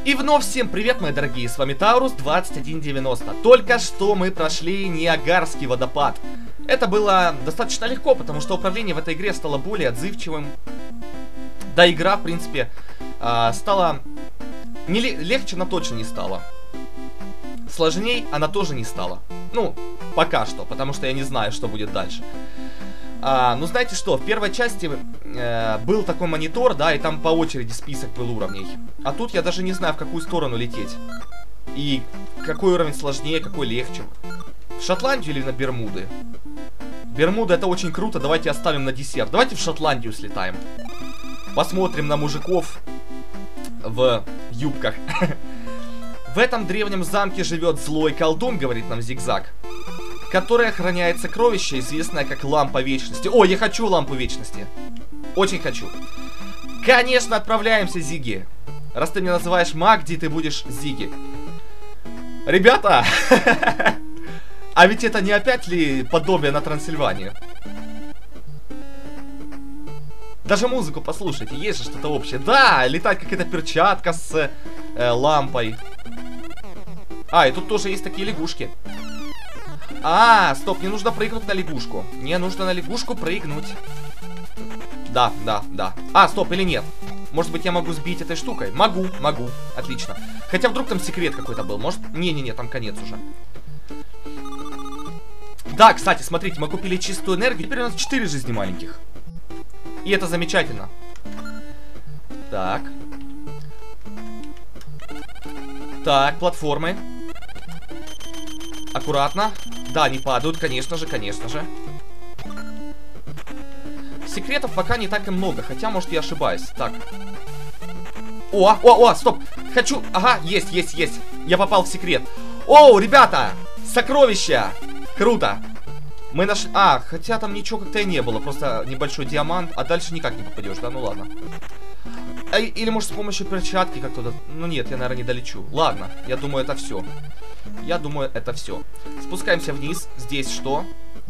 И вновь всем привет, мои дорогие, с вами Таурус 2190. Только что мы прошли Ниагарский водопад. Это было достаточно легко, потому что управление в этой игре стало более отзывчивым. Да, игра, в принципе, стала... Не легче она точно не стала. Сложней она тоже не стала. Ну, пока что, потому что я не знаю, что будет дальше. Ну, знаете что, в первой части был такой монитор, да, и там по очереди список был уровней. А тут я даже не знаю, в какую сторону лететь. И какой уровень сложнее, какой легче. В Шотландию или на Бермуды? Бермуды это очень круто, давайте оставим на десерт. Давайте в Шотландию слетаем. Посмотрим на мужиков в юбках. В этом древнем замке живет злой колдун, говорит нам Зигзаг, который охраняет сокровище, известное как Лампа Вечности. О, я хочу Лампу Вечности. Очень хочу. Конечно, отправляемся, Зиги. Раз ты меня называешь Магди, ты будешь Зиги. Ребята! А ведь это не опять ли подобие на Трансильванию? Даже музыку послушайте, есть же что-то общее. Да, летает какая-то перчатка с лампой. И тут тоже есть такие лягушки. Стоп, мне нужно прыгнуть на лягушку. Мне нужно на лягушку прыгнуть. Да. Стоп, или нет? Может быть, я могу сбить этой штукой? Могу. Отлично. Хотя вдруг там секрет какой-то был. Может... Не, там конец уже. Да, кстати, смотрите, мы купили чистую энергию. Теперь у нас 4 жизни маленьких. И это замечательно. Так. Так, платформы. Аккуратно. Да, они падают, конечно же. Секретов пока не так и много, хотя, может, я ошибаюсь. Так. Стоп. Хочу... Ага, есть. Я попал в секрет. Оу, ребята! Сокровища! Круто. Мы нашли... хотя там ничего как-то и не было. Просто небольшой диамант. А дальше никак не попадешь, да? Ну ладно. Или, может, с помощью перчатки как-то... Ну нет, я, наверное, не долечу. Ладно, я думаю, это все. Спускаемся вниз. Здесь что?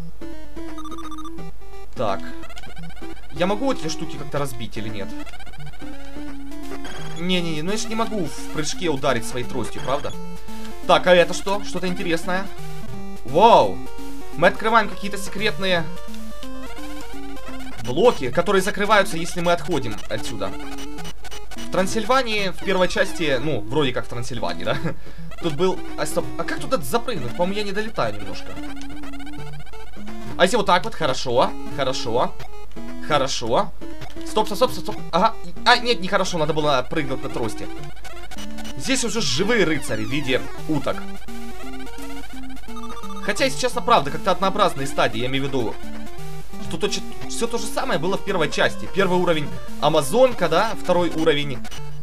Так. Я могу эти штуки как-то разбить или нет? Не-не-не, ну я же не могу в прыжке ударить своей тростью, правда? Так, а это что? Что-то интересное. Вау! Мы открываем какие-то секретные блоки, которые закрываются, если мы отходим отсюда. В Трансильвании, в первой части, ну, вроде как в Трансильвании, да? Тут был... Стоп, как туда запрыгнуть? По-моему, я не долетаю немножко. А если вот так вот? Хорошо. Стоп. Ага. Нет, нехорошо, надо было прыгнуть на трости. Здесь уже живые рыцари в виде уток. Хотя, если честно, правда, как-то однообразные стадии, я имею в виду, что все то же самое было в первой части. Первый уровень Амазонка, да? Второй уровень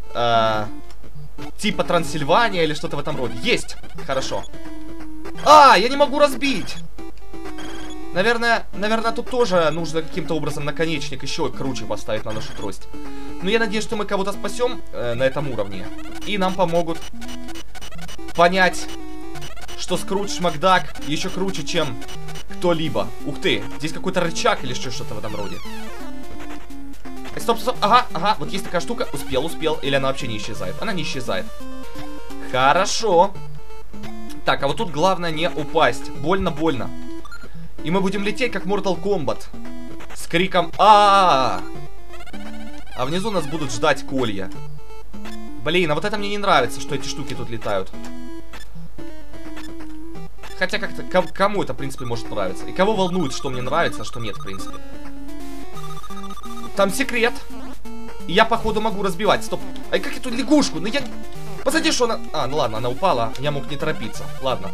типа Трансильвания или что-то в этом роде. Есть! Хорошо. Я не могу разбить! Наверное, тут тоже нужно каким-то образом наконечник еще круче поставить на нашу трость. Но я надеюсь, что мы кого-то спасем на этом уровне. И нам помогут понять, что Скрудж Макдак еще круче, чем кто-либо. Ух ты, здесь какой-то рычаг или что-то в этом роде. Стоп. Ага, вот есть такая штука. Успел. Или она вообще не исчезает? Она не исчезает. Хорошо. Так, а вот тут главное не упасть. Больно. И мы будем лететь, как Mortal Kombat. С криком А внизу нас будут ждать колья. Блин, а вот это мне не нравится, что эти штуки тут летают. Хотя как-то кому это, в принципе, может нравиться. И кого волнует, что мне нравится, а что нет, в принципе. Там секрет. И я, походу, могу разбивать. Стоп. Как эту лягушку? Ну я... Посмотри, что она... Ну ладно, она упала. Я мог не торопиться. Ладно.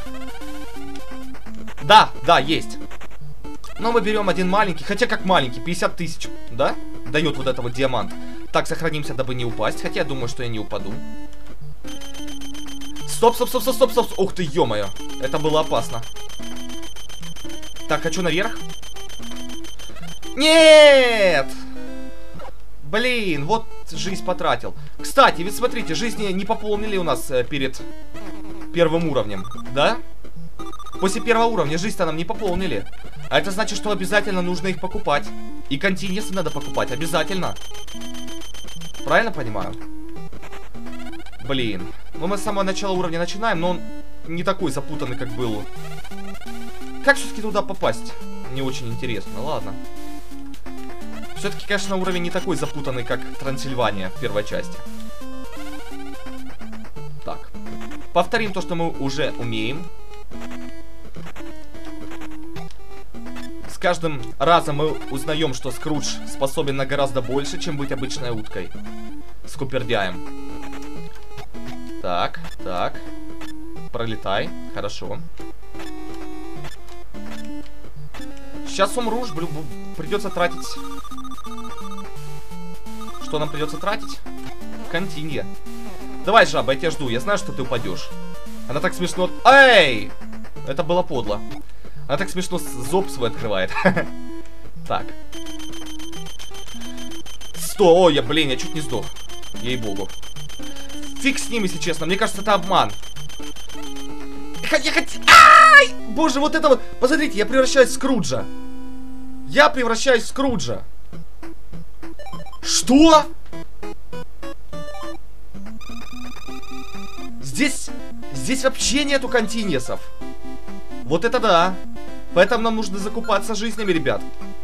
Да, есть. Но мы берем один маленький. Хотя как маленький, 50 тысяч, да? Дает вот это вот диамант. Так, сохранимся, дабы не упасть. Хотя я думаю, что я не упаду. Стоп. Ух ты, ё-моё. Это было опасно. Так, хочу наверх. Нет! Блин, вот жизнь потратил. Кстати, ведь смотрите, жизни не пополнили у нас перед первым уровнем, да? После первого уровня жизнь-то нам не пополнили. А это значит, что обязательно нужно их покупать. И континенсы надо покупать, обязательно. Правильно понимаю? Блин. Ну, мы с самого начала уровня начинаем, но он не такой запутанный, как был. Как все-таки туда попасть? Не очень интересно. Ладно. Все-таки, конечно, уровень не такой запутанный, как Трансильвания в первой части. Так. Повторим то, что мы уже умеем. С каждым разом мы узнаем, что Скрудж способен на гораздо больше, чем быть обычной уткой. Скупердяем. Так, так. Пролетай. Хорошо. Сейчас умру, придется тратить. Что нам придется тратить? Континья. Давай, жаба, я тебя жду. Я знаю, что ты упадешь. Она так смешно... Эй! Это было подло. Она так смешно зоб свой открывает. Так. Ой, блин, я чуть не сдох. Ей-богу. Фиг с ним, если честно. Мне кажется, это обман. Ай! Боже, вот это вот. Посмотрите, я превращаюсь в Скруджа. Я превращаюсь в Скруджа. Что? Здесь вообще нету континьесов. Вот это да. Поэтому нам нужно закупаться жизнями, ребят.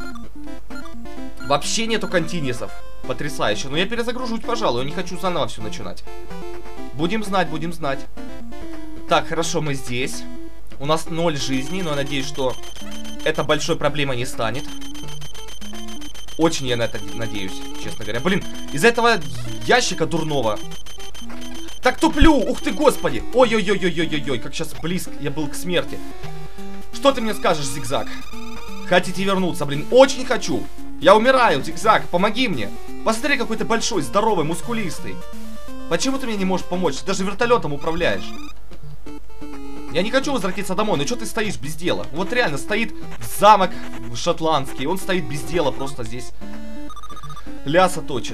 Вообще нету континьесов. Потрясающе. Но я перезагружусь, пожалуй. Я не хочу заново все начинать. Будем знать, будем знать. Так, хорошо, мы здесь. У нас 0 жизней, но я надеюсь, что это большой проблемой не станет. Очень я на это надеюсь, честно говоря. Блин, из-за этого ящика дурного. Так туплю! Ух ты, господи! Ой-ой-ой-ой-ой-ой, как сейчас близко я был к смерти. Что ты мне скажешь, Зигзаг? Хотите вернуться, блин? Очень хочу! Я умираю, Зигзаг, помоги мне! Посмотри, какой ты большой, здоровый, мускулистый. Почему ты мне не можешь помочь? Ты даже вертолетом управляешь. Я не хочу возвратиться домой, но что ты стоишь без дела? Вот реально, стоит замок шотландский, он стоит без дела, просто здесь ляса точит.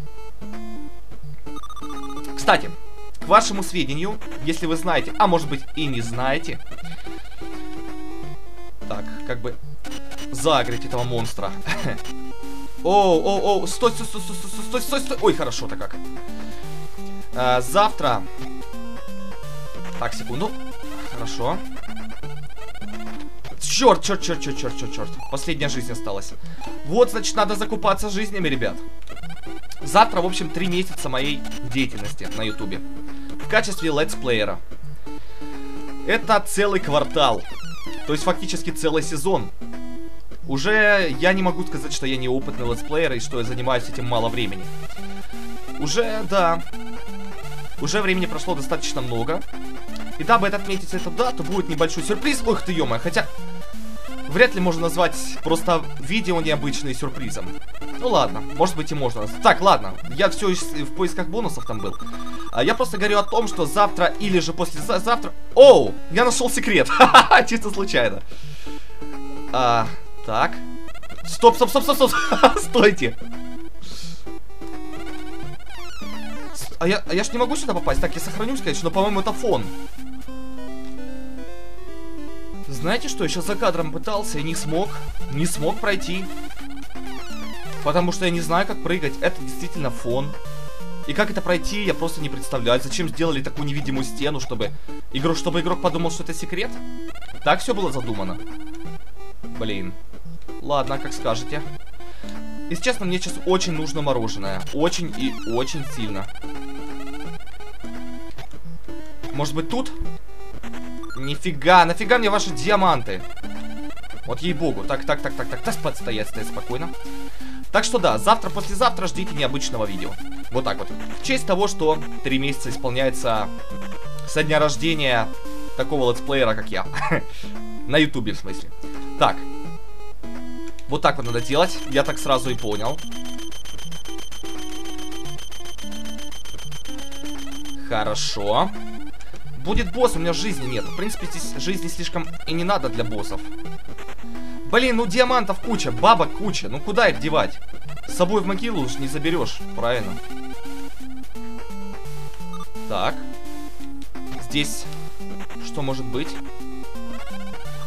Кстати, к вашему сведению, если вы знаете, а может быть и не знаете, так, как бы загреть этого монстра. Оу, стой, стой, стой, стой, стой, стой, стой. Ой, хорошо-то как. Завтра. Так, секунду. Хорошо. Черт. Последняя жизнь осталась. Вот, значит, надо закупаться жизнями, ребят. Завтра, в общем, 3 месяца моей деятельности на ютубе. В качестве летсплеера. Это целый квартал. То есть, фактически, целый сезон. Уже я не могу сказать, что я не опытный летсплеер и что я занимаюсь этим мало времени. Уже, да. Уже времени прошло достаточно много. И дабы отметить это то будет небольшой сюрприз. Ох ты, ё-моё, хотя вряд ли можно назвать просто видео необычным сюрпризом. Ну ладно, может быть и можно. Так, ладно, я все в поисках бонусов там был. Я просто говорю о том, что завтра или же послезавтра... Оу, я нашел секрет. Чисто случайно. Так. Стоп. Стойте. А я ж не могу сюда попасть. Так, я сохранюсь, конечно, но, по-моему, это фон. Знаете что, я сейчас за кадром пытался и не смог. Не смог пройти. Потому что я не знаю, как прыгать. Это действительно фон. И как это пройти, я просто не представляю. Зачем сделали такую невидимую стену, чтобы игрок подумал, что это секрет? Так все было задумано. Блин. Ладно, как скажете. Если честно, мне сейчас очень нужно мороженое. Очень и очень сильно. Может быть тут? Нифига, нафига мне ваши диаманты? Вот ей-богу. Так, стоять спокойно. Так что да, завтра, послезавтра ждите необычного видео. Вот так вот. В честь того, что 3 месяца исполняется со дня рождения такого летсплеера, как я. На ютубе, в смысле. Так. Вот так вот надо делать. Я так сразу и понял. Хорошо. Будет босс, у меня жизни нет. В принципе, здесь жизни слишком и не надо для боссов. Блин, ну диамантов куча, бабок куча. Ну куда их девать? С собой в могилу уж не заберешь, правильно? Так. Здесь что может быть?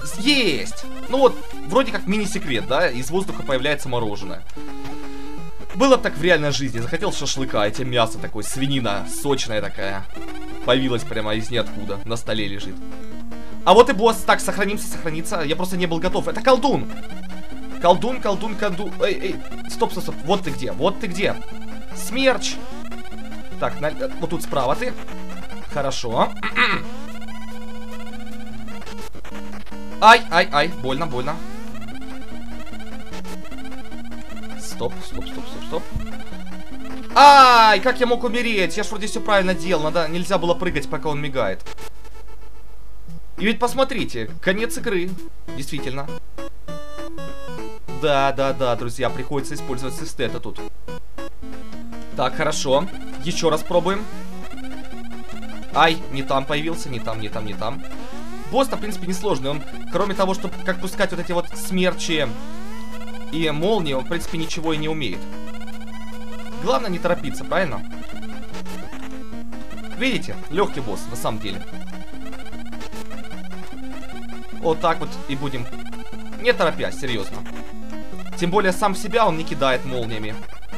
Есть! Ну вот, вроде как мини-секрет, да? Из воздуха появляется мороженое. Было бы так в реальной жизни. Захотел шашлыка, эти мясо такое, свинина сочная такая. Появилась прямо из ниоткуда. На столе лежит. А вот и босс. Так, сохранится. Я просто не был готов. Это колдун. Колдун. Эй. Стоп. Вот ты где. Смерч. Так, вот тут справа ты. Хорошо. Ай. Больно. Стоп. Ай, как я мог умереть? Я ж вроде все правильно делал. Нельзя было прыгать, пока он мигает. И ведь посмотрите, конец игры. Действительно. Да, друзья, приходится использовать эстета тут. Так, хорошо. Еще раз пробуем. Ай, не там появился, не там. Босс-то, в принципе, несложный. Он, кроме того, чтобы как пускать вот эти вот смерчи и молнии, он, в принципе, ничего и не умеет. Главное не торопиться, правильно? Видите? Легкий босс, на самом деле. Вот так вот и будем. Не торопясь, серьезно. Тем более сам себя он не кидает молниями.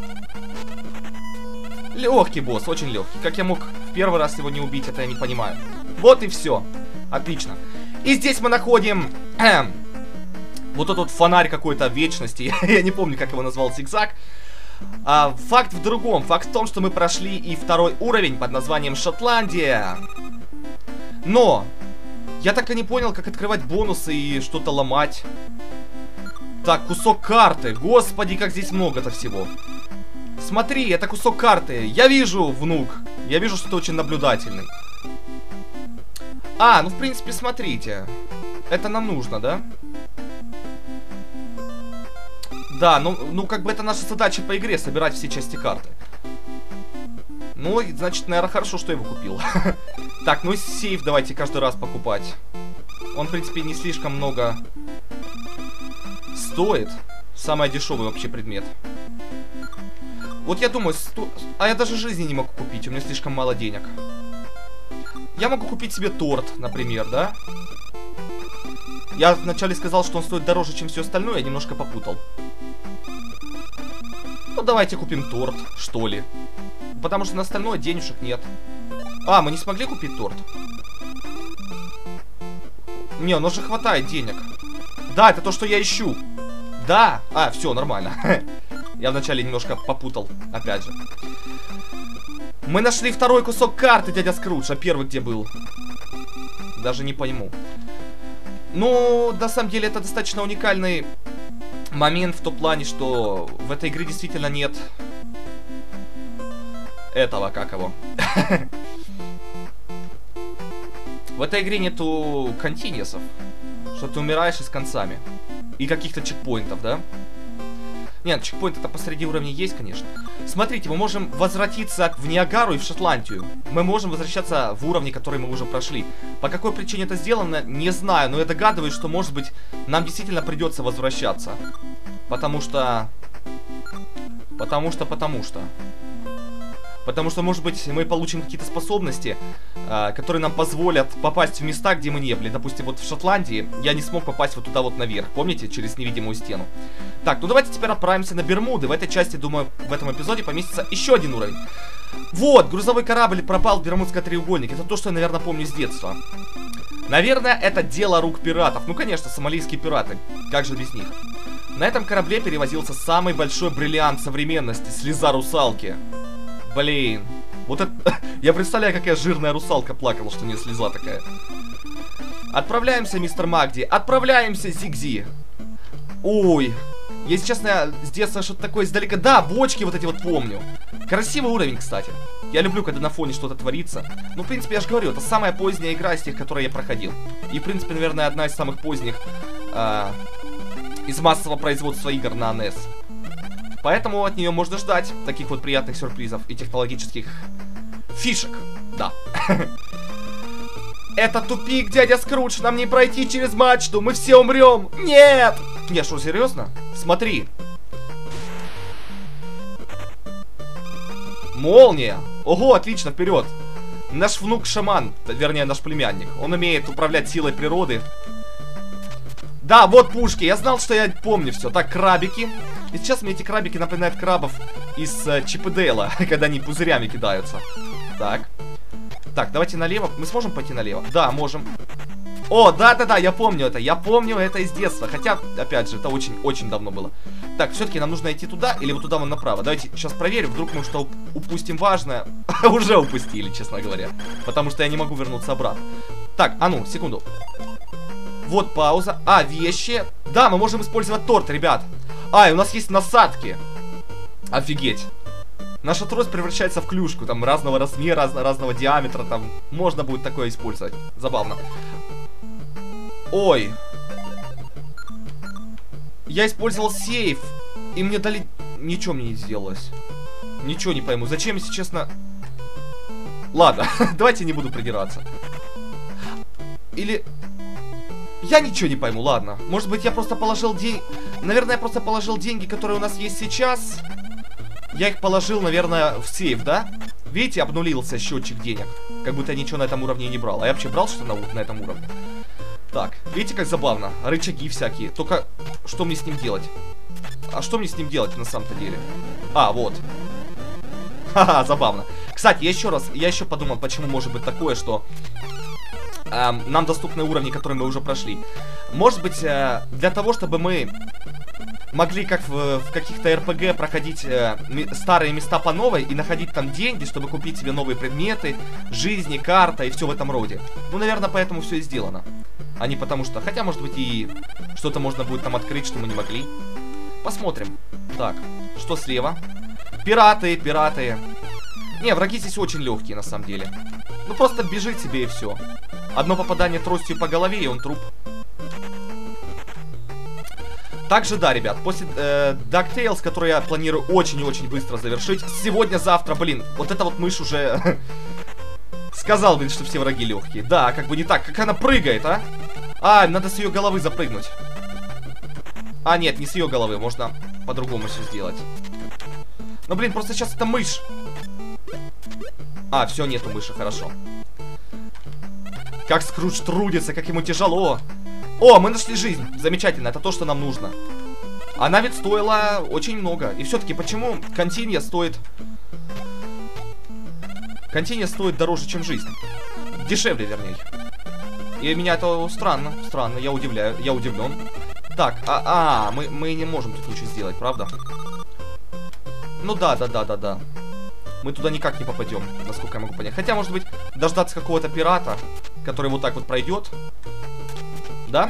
Легкий босс, очень легкий. Как я мог в первый раз его не убить, это я не понимаю. Вот и все. Отлично. И здесь мы находим вот этот вот фонарь какой-то вечности. Я не помню, как его назвал Зигзаг. Факт в другом. Факт в том, что мы прошли и второй уровень под названием Шотландия. Но я так и не понял, как открывать бонусы и что-то ломать. Так, кусок карты. Господи, как здесь много-то всего. Смотри, это кусок карты. Я вижу, внук. Я вижу, что ты очень наблюдательный. Ну, в принципе, смотрите. Это нам нужно, да? Да, ну, как бы это наша задача по игре, собирать все части карты. Ну, значит, наверное, хорошо, что я его купил. Так, ну, сейф давайте каждый раз покупать. Он, в принципе, не слишком много стоит. Самый дешевый вообще предмет. Вот я думаю, а я даже жизни не могу купить, у меня слишком мало денег. Я могу купить себе торт, например, да? Я вначале сказал, что он стоит дороже, чем все остальное, я немножко попутал. Ну, давайте купим торт, что ли. Потому что на остальное денежек нет. Мы не смогли купить торт? Не, у нас же хватает денег. Да, это то, что я ищу. Да, все, нормально. Я вначале немножко попутал, опять же. Мы нашли второй кусок карты, дядя Скрудж. А первый где был? Даже не пойму. Ну, на самом деле, это достаточно уникальный момент в том плане, что в этой игре действительно нет этого, как его. В этой игре нету континьюсов, что ты умираешь и с концами. И каких-то чекпоинтов, да? Нет, чекпоинт-то посреди уровня есть, конечно. Смотрите, мы можем возвратиться в Ниагару и в Шотландию. Мы можем возвращаться в уровни, которые мы уже прошли. По какой причине это сделано, не знаю. Но я догадываюсь, что, может быть, нам действительно придется возвращаться. Потому что, может быть, мы получим какие-то способности, которые нам позволят попасть в места, где мы не были. Допустим, вот в Шотландии я не смог попасть вот туда вот наверх. Помните? Через невидимую стену. Так, ну давайте теперь отправимся на Бермуды. В этой части, думаю, в этом эпизоде поместится еще один уровень. Вот, грузовой корабль пропал в Бермудский треугольник. Это то, что я, наверное, помню с детства. Наверное, это дело рук пиратов. Ну, конечно, сомалийские пираты. Как же без них? На этом корабле перевозился самый большой бриллиант современности. Слеза русалки. Блин. Вот это... Я представляю, какая жирная русалка плакала, что у нее слеза такая. Отправляемся, мистер Магди. Отправляемся, Зигзи. Ой. Если честно, с детства что-то такое издалека... Да, бочки вот эти вот помню. Красивый уровень, кстати. Я люблю, когда на фоне что-то творится. Ну, в принципе, я же говорю, это самая поздняя игра из тех, которые я проходил. И, в принципе, наверное, одна из самых поздних из массового производства игр на NES. Поэтому от нее можно ждать таких вот приятных сюрпризов и технологических фишек. Да. Это тупик, дядя Скрудж. Нам не пройти через мачту. Мы все умрем. Нет! Не, что, серьезно? Смотри. Молния. Ого, отлично, вперед. Наш внук шаман, вернее, наш племянник. Он умеет управлять силой природы. Да, вот пушки. Я знал, что я помню все. Так, крабики. И сейчас мне эти крабики напоминают крабов из Чип и Дейла, когда они пузырями кидаются. Так. Так, давайте налево. Мы сможем пойти налево? Да, можем. О, да-да-да, я помню это из детства. Хотя, опять же, это очень-очень давно было. Так, все-таки нам нужно идти туда или вот туда вон направо. Давайте сейчас проверим, вдруг мы что упустим важное. Уже упустили, честно говоря. Потому что я не могу вернуться обратно. Так, а ну, секунду. Вот пауза. А, вещи. Да, мы можем использовать торт, ребят. А, и у нас есть насадки. Офигеть. Наша трость превращается в клюшку. Там разного размера, разного диаметра. Там можно будет такое использовать. Забавно. Ой. Я использовал сейф. И мне дали... Ничего мне не сделалось. Ничего не пойму. Зачем, если честно... Ладно, давайте не буду придираться. Или... Я ничего не пойму, ладно. Может быть, я просто положил деньги... Наверное, я просто положил деньги, которые у нас есть сейчас. Я их положил, наверное, в сейф, да? Видите, обнулился счетчик денег. Как будто я ничего на этом уровне не брал. А я вообще брал что-то на этом уровне? Так, видите, как забавно? Рычаги всякие. Только что мне с ним делать? А что мне с ним делать на самом-то деле? А, вот. Ха-ха, забавно. Кстати, я еще подумал, почему может быть такое, что... нам доступны уровни, которые мы уже прошли. Может быть, для того, чтобы мы могли, как в каких-то РПГ, проходить старые места по новой и находить там деньги, чтобы купить себе новые предметы, жизни, карта и все в этом роде. Ну, наверное, поэтому все и сделано. А не потому что... Хотя, может быть, и что-то можно будет там открыть, что мы не могли. Посмотрим. Так, что слева? Пираты, пираты. Не, враги здесь очень легкие, на самом деле. Ну, просто бежит себе и все. Одно попадание тростью по голове, и он труп. Также, да, ребят, после DuckTales, который я планирую очень и очень быстро завершить. Сегодня-завтра, блин, вот эта вот мышь уже... Сказал, блин, что все враги легкие. Да, как бы не так. Как она прыгает, а? А, надо с ее головы запрыгнуть. А, нет, не с ее головы. Можно по-другому все сделать. Ну, блин, просто сейчас это мышь. А, все, нету мыши, хорошо. Как Скрудж трудится, как ему тяжело. О, мы нашли жизнь. Замечательно, это то, что нам нужно. Она ведь стоила очень много. И все-таки, почему континья стоит... Континья стоит дороже, чем жизнь? Дешевле, вернее. И меня это странно, я удивлен. Так, мы не можем тут ничего сделать, правда? Ну да. Мы туда никак не попадем, насколько я могу понять. Хотя, может быть, дождаться какого-то пирата, который вот так вот пройдет. Да?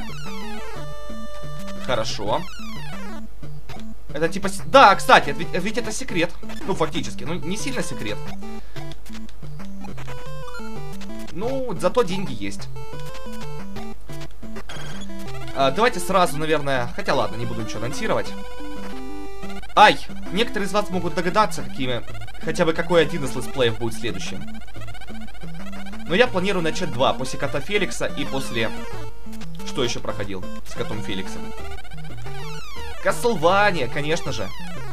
Хорошо. Это типа... Да, кстати, ведь это секрет. Ну, фактически. Ну, не сильно секрет. Ну, зато деньги есть. Давайте сразу, наверное... Хотя ладно, не буду ничего анонсировать. Ай! Некоторые из вас могут догадаться, хотя бы какой один из летсплеев будет следующим. Но я планирую начать два. После Кота Феликса и после... Что еще проходил с Котом Феликсом? Castlevania, конечно же.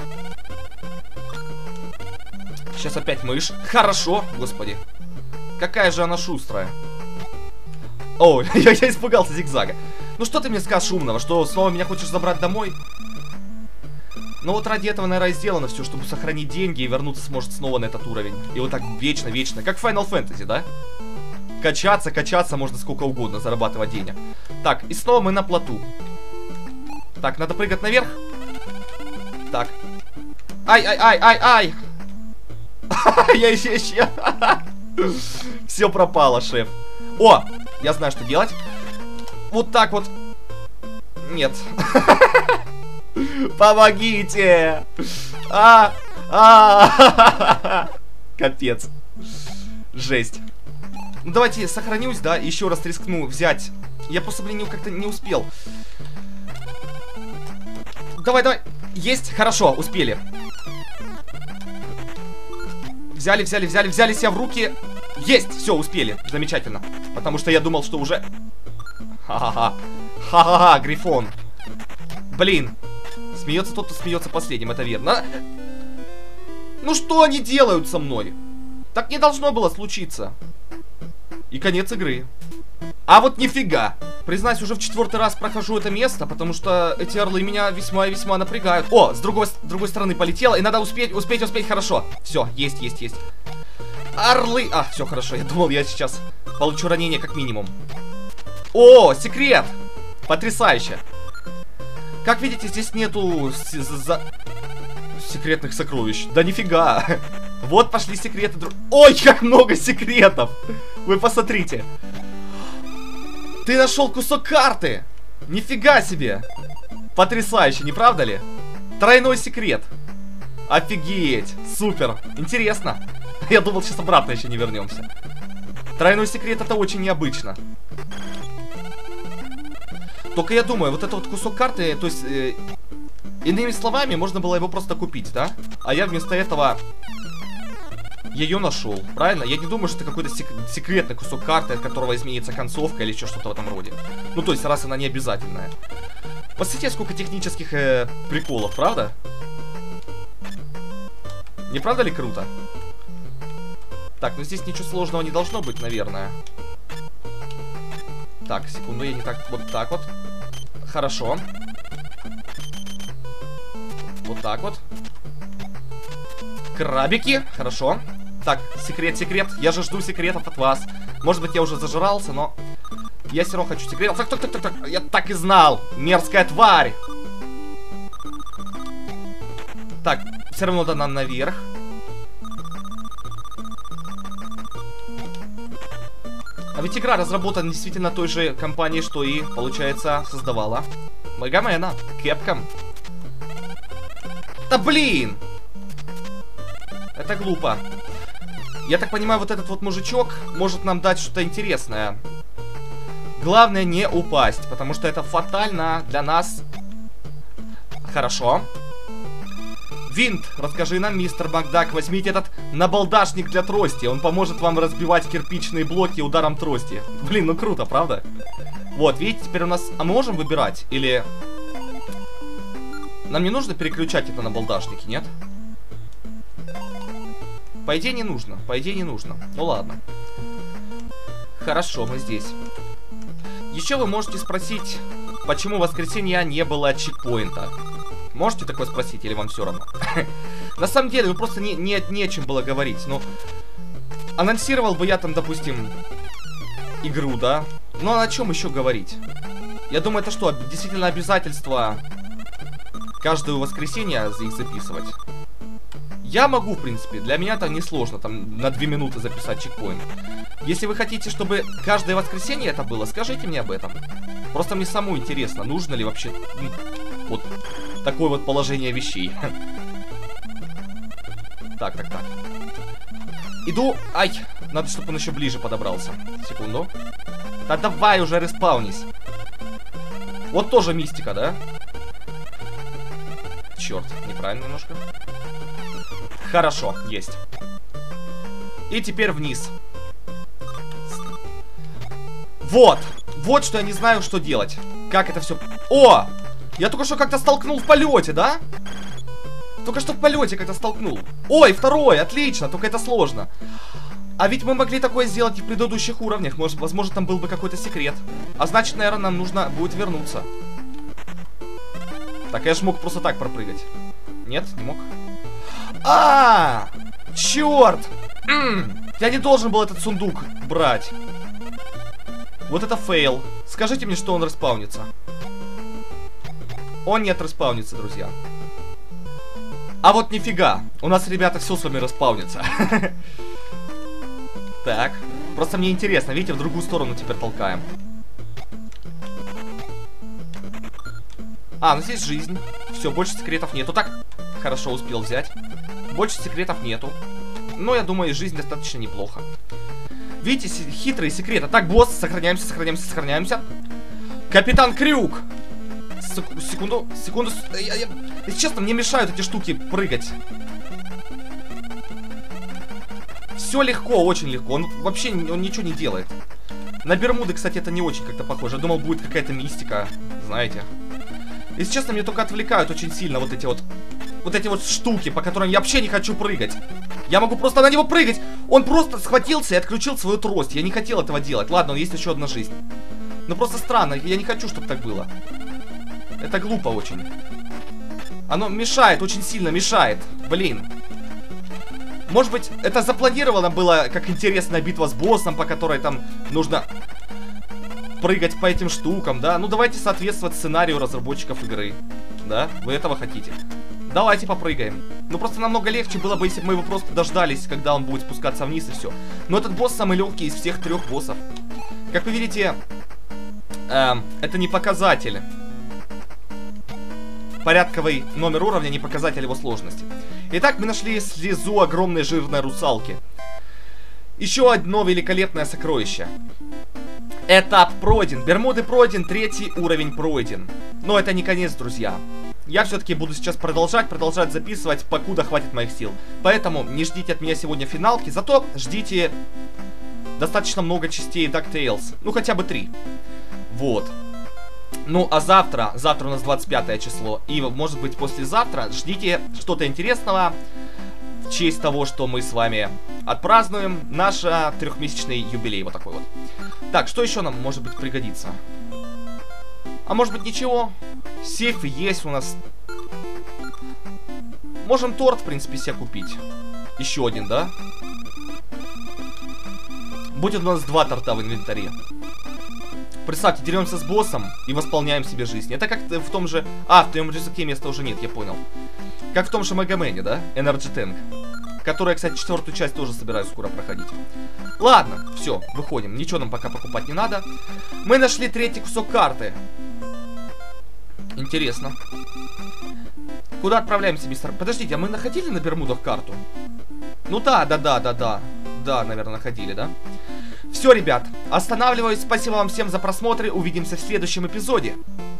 Сейчас опять мышь. Хорошо, господи. Какая же она шустрая. О, я испугался зигзага. Ну что ты мне скажешь умного? Что снова меня хочешь забрать домой? Ну вот ради этого, наверное, сделано все, чтобы сохранить деньги и вернуться сможет снова на этот уровень. И вот так вечно. Как в Final Fantasy, да? Качаться можно сколько угодно, зарабатывать денег. Так, и снова мы на плоту. Так, надо прыгать наверх. Так. Ай! Я еще. Все пропало, шеф. О, я знаю, что делать. Вот так вот. Нет. Помогите! Капец. Жесть. Ну давайте сохранюсь, да, еще раз рискну взять. Я просто, блин, как-то не успел. Давай. Есть, хорошо, успели. Взяли себя в руки. Есть, все, успели, замечательно. Потому что я думал, что уже... Ха-ха-ха, Грифон. Блин. Смеется тот, кто смеется последним, это верно. Ну что они делают со мной? Так не должно было случиться. И конец игры. А вот нифига. Признаюсь, уже в 4-й раз прохожу это место, потому что эти орлы меня весьма и весьма напрягают. О, с другой стороны полетело, и надо успеть, хорошо. Все, есть. Орлы! А, все хорошо, я думал, я сейчас получу ранение как минимум. О, секрет! Потрясающе! Как видите, здесь нету секретных сокровищ. Да нифига! Вот пошли секреты. Ой, как много секретов! Вы посмотрите. Ты нашел кусок карты! Нифига себе! Потрясающе, не правда ли? Тройной секрет. Офигеть! Супер! Интересно. Я думал, сейчас обратно еще не вернемся. Тройной секрет — это очень необычно. Только я думаю, вот этот вот кусок карты, то есть, иными словами, можно было его просто купить, да? А я вместо этого ее нашел, правильно? Я не думаю, что это какой-то секретный кусок карты, от которого изменится концовка или еще что-то в этом роде. Ну, то есть, раз она не обязательная. Посмотрите, сколько технических приколов, правда? Не правда ли круто? Так, ну здесь ничего сложного не должно быть, наверное. Так, секунду, я не так... Вот так вот. Хорошо. Вот так вот. Крабики. Хорошо. Так, секрет. Я же жду секретов от вас. Может быть, я уже зажрался, но... Я все равно хочу секретов. Так. Я так и знал. Мерзкая тварь. Так, все равно надо нам наверх. А ведь игра разработана действительно той же компанией, что и, получается, создавала Мегамена, Capcom. Да блин! Это глупо. Я так понимаю, вот этот вот мужичок может нам дать что-то интересное. Главное не упасть, потому что это фатально для нас. Хорошо. Винт, расскажи нам, мистер Макдак, возьмите этот набалдашник для трости. Он поможет вам разбивать кирпичные блоки ударом трости. Блин, ну круто, правда? Вот, видите, теперь у нас... А мы можем выбирать? Или... Нам не нужно переключать это набалдашники, нет? По идее не нужно. Ну ладно. Хорошо, мы здесь. Еще вы можете спросить, почему в воскресенье не было чекпоинта. Можете такое спросить, или вам все равно? На самом деле, ну просто не о чем было говорить. Ну, анонсировал бы я там, допустим, игру, да? Ну, а о чем еще говорить? Я думаю, это что, действительно обязательство каждое воскресенье их записывать? Я могу, в принципе, для меня это несложно, там, на 2 минуты записать чекпоинт. Если вы хотите, чтобы каждое воскресенье это было, скажите мне об этом. Просто мне самому интересно, нужно ли вообще... Вот такое вот положение вещей. Так. Иду. Ай, надо, чтобы он еще ближе подобрался. Секунду. Да давай уже респаунись. Вот тоже мистика, да? Черт, неправильно немножко. Хорошо, есть. И теперь вниз. Вот что я не знаю, что делать. Как это все... О! Я только что как-то столкнул в полете, да? Только что в полете как-то столкнул. Ой, второй, отлично, только это сложно. А ведь мы могли такое сделать и в предыдущих уровнях. Может, возможно, там был бы какой-то секрет. А значит, наверное, нам нужно будет вернуться. Так, я же мог просто так пропрыгать. Нет, не мог. Черт! Я не должен был этот сундук брать. Вот это фейл. Скажите мне, что он респаунится. Он нет респаунится, друзья. А вот нифига. У нас, ребята, все с вами респаунится. Так. Просто мне интересно. Видите, в другую сторону теперь толкаем. Ну здесь жизнь. Все, больше секретов нету. Так, хорошо успел взять. Больше секретов нету. Но я думаю, жизнь достаточно неплохо. Видите, хитрые секреты. Так, босс, сохраняемся. Капитан Крюк. Секунду. Если честно, мне мешают эти штуки прыгать. Все легко, очень легко. Он вообще ничего не делает. На Бермуды, кстати, это не очень как-то похоже. Я думал, будет какая-то мистика, знаете. Если честно, мне только отвлекают очень сильно вот эти вот штуки, по которым я вообще не хочу прыгать. Я могу просто на него прыгать. Он просто схватился и отключил свою трость. Я не хотел этого делать. Ладно, есть еще одна жизнь. Ну просто странно, я не хочу, чтобы так было. Это глупо очень. Оно мешает, очень сильно мешает. Блин. Может быть, это запланировано было как интересная битва с боссом, по которой там нужно прыгать по этим штукам, да? Ну давайте соответствовать сценарию разработчиков игры. Да? Вы этого хотите? Давайте попрыгаем. Ну просто намного легче было бы, если бы мы его просто дождались, когда он будет спускаться вниз и все. Но этот босс самый легкий из всех 3 боссов. Как вы видите, это не показатель. Порядковый номер уровня, не показатель его сложности. Итак, мы нашли слезу огромной жирной русалки. Еще одно великолепное сокровище. Этап пройден, Бермуды пройден, 3-й уровень пройден. Но это не конец, друзья. Я все-таки буду сейчас продолжать записывать, покуда хватит моих сил. Поэтому не ждите от меня сегодня финалки, зато ждите достаточно много частей DuckTales. Ну, хотя бы 3. Вот. Ну, а завтра у нас 25 число, и, может быть, послезавтра ждите что-то интересного в честь того, что мы с вами отпразднуем наш 3-месячный юбилей, вот такой вот. Так, что еще нам, может быть, пригодится? А может быть, ничего? Сейф есть у нас. Можем торт, в принципе, себе купить. Еще один, да? Будет у нас 2 торта в инвентаре. Представьте, деремся с боссом и восполняем себе жизнь. Это как в том же... А, в твоем рюкзаке места уже нет, я понял. Как в том же Мегамене, да? Energy Tank. Которая, кстати, 4-ю часть тоже собираюсь скоро проходить. Ладно, все, выходим. Ничего нам пока покупать не надо. Мы нашли 3-й кусок карты. Интересно. Куда отправляемся, мистер? Подождите, а мы находили на Бермудах карту? Ну да. Да, наверное, находили, да? Все, ребят, останавливаюсь. Спасибо вам всем за просмотр. Увидимся в следующем эпизоде.